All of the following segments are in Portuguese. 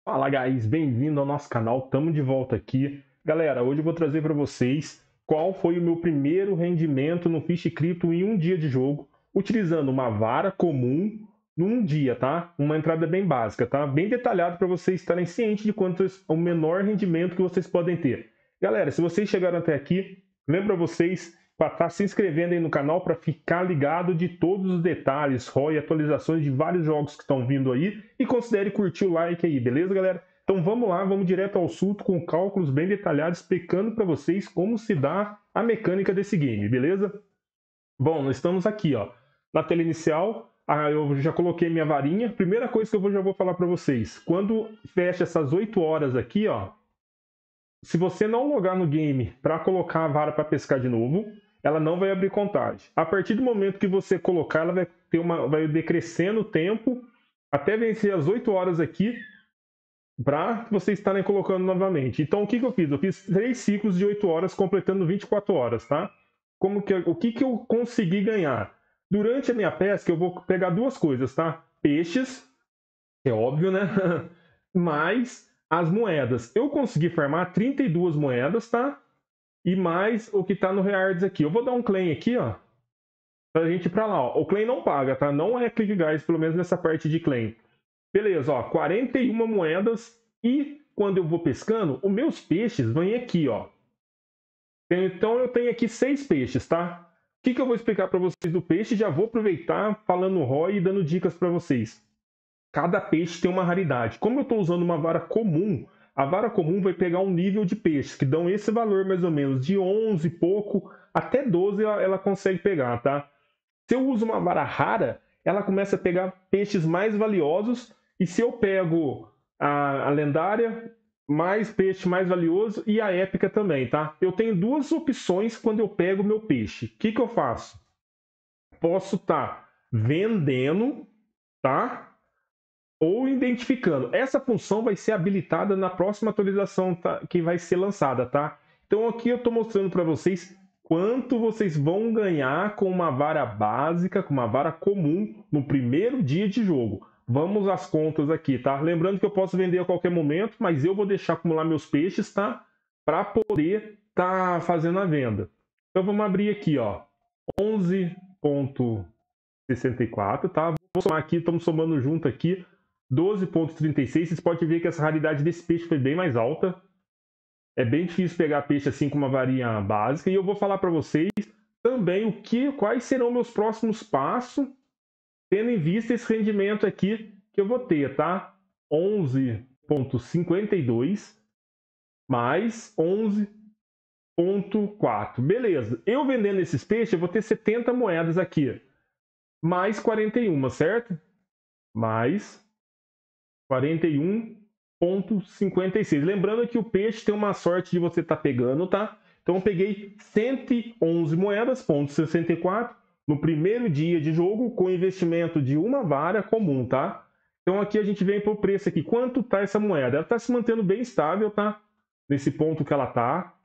Fala, guys, bem-vindo ao nosso canal, estamos de volta aqui. Galera, hoje eu vou trazer para vocês qual foi o meu primeiro rendimento no Fish Crypto em um dia de jogo, utilizando uma vara comum num dia, tá? Uma entrada bem básica, tá? Bem detalhado para vocês estarem cientes de quanto é o menor rendimento que vocês podem ter. Galera, se vocês chegaram até aqui, lembra vocês para estar se inscrevendo aí no canal para ficar ligado de todos os detalhes, ROI e atualizações de vários jogos que estão vindo aí. E considere curtir o like aí, beleza, galera? Então vamos lá, vamos direto ao assunto com cálculos bem detalhados, explicando para vocês como se dá a mecânica desse game, beleza? Bom, nós estamos aqui, ó, na tela inicial. Eu já coloquei minha varinha. Primeira coisa que eu já vou falar para vocês, quando fecha essas 8 horas aqui, ó, se você não logar no game para colocar a vara para pescar de novo, ela não vai abrir contagem. A partir do momento que você colocar, ela vai decrescendo o tempo até vencer as 8 horas aqui para vocês estarem colocando novamente. Então, o que eu fiz? Eu fiz 3 ciclos de 8 horas, completando 24 horas, tá? O que eu consegui ganhar? Durante a minha pesca, eu vou pegar duas coisas, tá? Peixes, é óbvio, né? Mais as moedas. Eu consegui farmar 32 moedas, tá? E mais o que tá no Reards aqui. Eu vou dar um claim aqui, ó, pra gente ir pra lá, ó. O claim não paga, tá? Não é click guys, pelo menos nessa parte de claim. Beleza, ó, 41 moedas. E quando eu vou pescando, os meus peixes vêm aqui, ó. Então eu tenho aqui 6 peixes, tá? O que eu vou explicar para vocês do peixe? Já vou aproveitar falando ROI e dando dicas para vocês. Cada peixe tem uma raridade. Como eu estou usando uma vara comum, a vara comum vai pegar um nível de peixes que dão esse valor mais ou menos de 11 e pouco até 12 ela consegue pegar, tá? Se eu uso uma vara rara, ela começa a pegar peixes mais valiosos, e se eu pego a lendária, mais peixe mais valioso, e a épica também, tá? Eu tenho duas opções quando eu pego o meu peixe. O que eu faço? Posso estar vendendo, tá? Ou identificando. Essa função vai ser habilitada na próxima atualização, tá? Que vai ser lançada, tá? Então aqui eu estou mostrando para vocês quanto vocês vão ganhar com uma vara básica, com uma vara comum no primeiro dia de jogo. Vamos às contas aqui, tá? Lembrando que eu posso vender a qualquer momento, mas eu vou deixar acumular meus peixes, tá? Para poder tá fazendo a venda. Então vamos abrir aqui, ó, 11,64, tá? Vou somar aqui, estamos somando junto aqui 12,36. Vocês podem ver que essa raridade desse peixe foi bem mais alta. É bem difícil pegar peixe assim com uma varinha básica. E eu vou falar para vocês também quais serão meus próximos passos, tendo em vista esse rendimento aqui que eu vou ter, tá? 11,52 mais 11,4. Beleza. Eu vendendo esses peixes, eu vou ter 70 moedas aqui. Mais 41, certo? Mais 41,56. Lembrando que o peixe tem uma sorte de você estar pegando, tá? Então eu peguei 111 moedas, ponto 64, no primeiro dia de jogo, com investimento de uma vara comum, tá? Então aqui a gente vem para o preço aqui. Quanto tá essa moeda? Ela está se mantendo bem estável, tá? Nesse ponto que ela tá.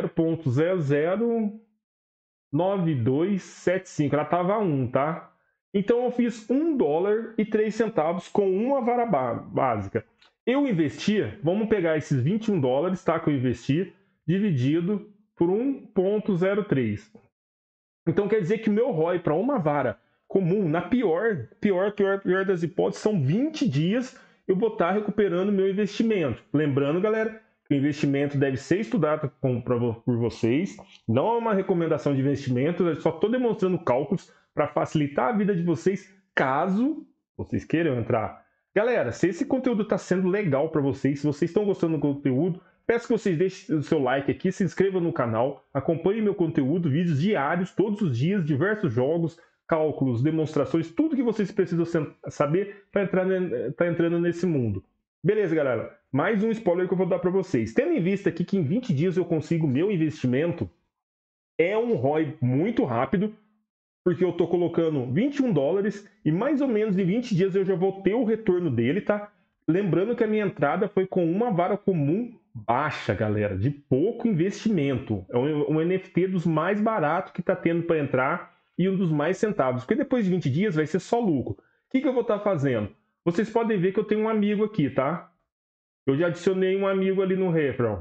0,009275. Ela estava a 1, tá? Então eu fiz $1,03 com uma vara básica. Eu investia, vamos pegar esses $21, tá, que eu investi, dividido por 1,03. Então quer dizer que o meu ROI para uma vara comum, na pior das hipóteses, são 20 dias eu vou estar recuperando meu investimento. Lembrando, galera, que o investimento deve ser estudado por vocês. Não é uma recomendação de investimento, eu só estou demonstrando cálculos para facilitar a vida de vocês, caso vocês queiram entrar. Galera, se esse conteúdo está sendo legal para vocês, se vocês estão gostando do conteúdo, peço que vocês deixem o seu like aqui, se inscrevam no canal, acompanhem meu conteúdo, vídeos diários, todos os dias, diversos jogos, cálculos, demonstrações, tudo que vocês precisam saber para estar entrando nesse mundo. Beleza, galera? Mais um spoiler que eu vou dar para vocês. Tendo em vista aqui que em 20 dias eu consigo meu investimento, é um ROI muito rápido, porque eu estou colocando $21 e mais ou menos em 20 dias eu já vou ter o retorno dele, tá? Lembrando que a minha entrada foi com uma vara comum baixa, galera, de pouco investimento. É um NFT dos mais baratos que está tendo para entrar e um dos mais centavos, porque depois de 20 dias vai ser só lucro. O que eu vou estar fazendo? Vocês podem ver que eu tenho um amigo aqui, tá? Eu já adicionei um amigo ali no referral.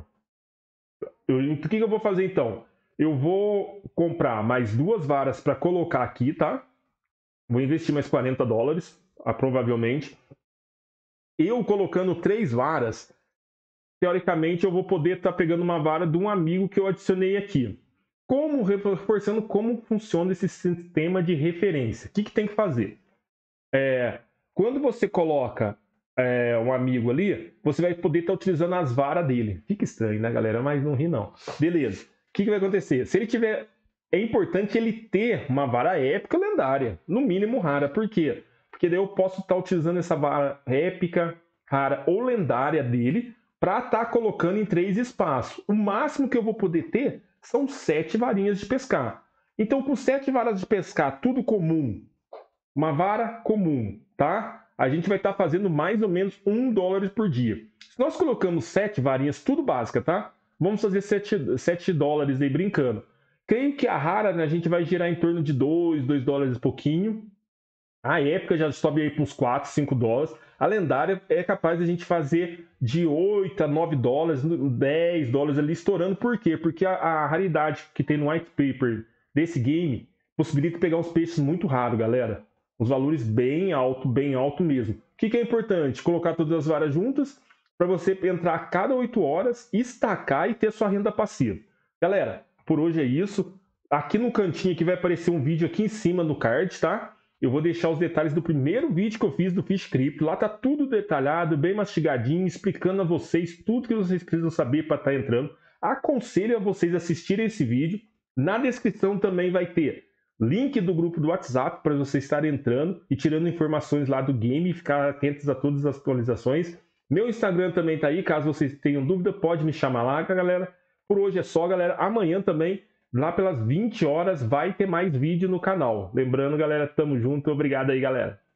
O que eu vou fazer então? Eu vou comprar mais 2 varas para colocar aqui, tá? Vou investir mais $40, provavelmente. Eu colocando 3 varas, teoricamente eu vou poder estar pegando uma vara de um amigo que eu adicionei aqui. Como reforçando como funciona esse sistema de referência. O que tem que fazer? Quando você coloca um amigo ali, você vai poder estar utilizando as varas dele. Fica estranho, né, galera? Mas não ri, não. Beleza. O que vai acontecer? Se ele tiver... É importante ele ter uma vara épica lendária. No mínimo rara. Por quê? Porque daí eu posso estar utilizando essa vara épica, rara ou lendária dele para estar colocando em 3 espaços. O máximo que eu vou poder ter são 7 varinhas de pescar. Então, com 7 varas de pescar, tudo comum, uma vara comum, tá? A gente vai estar fazendo mais ou menos $1 por dia. Se nós colocamos 7 varinhas, tudo básica, tá? Vamos fazer $7 aí brincando. Creio que a rara, né, a gente vai girar em torno de $2 e pouquinho. A épica já sobe aí para uns $4, $5. A lendária é capaz de a gente fazer de $8 a $9, $10 ali estourando. Por quê? Porque a raridade que tem no white paper desse game possibilita pegar uns peixes muito raros, galera. Os valores bem alto mesmo. O que é importante? Colocar todas as varas juntas para você entrar a cada 8 horas, estacar e ter sua renda passiva. Galera, por hoje é isso. Aqui no cantinho aqui vai aparecer um vídeo aqui em cima no card, tá? Eu vou deixar os detalhes do primeiro vídeo que eu fiz do Fish Crypto. Lá tá tudo detalhado, bem mastigadinho, explicando a vocês tudo que vocês precisam saber para estar entrando. Aconselho a vocês assistirem esse vídeo. Na descrição também vai ter link do grupo do WhatsApp para vocês estarem entrando e tirando informações lá do game e ficar atentos a todas as atualizações. Meu Instagram também tá aí, caso vocês tenham dúvida, pode me chamar lá, galera. Por hoje é só, galera. Amanhã também, lá pelas 20 horas, vai ter mais vídeo no canal. Lembrando, galera, tamo junto. Obrigado aí, galera.